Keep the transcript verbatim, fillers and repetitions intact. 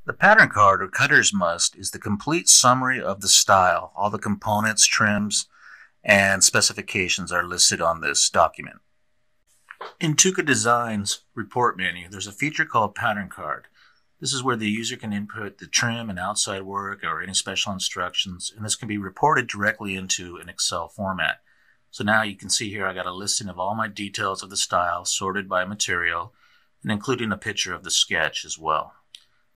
The pattern card or cutter's must is the complete summary of the style. All the components, trims, and specifications are listed on this document. In TUKAdesign's report menu, there's a feature called pattern card. This is where the user can input the trim and outside work or any special instructions, and this can be reported directly into an Excel format. So now you can see here I got a listing of all my details of the style sorted by material and including a picture of the sketch as well.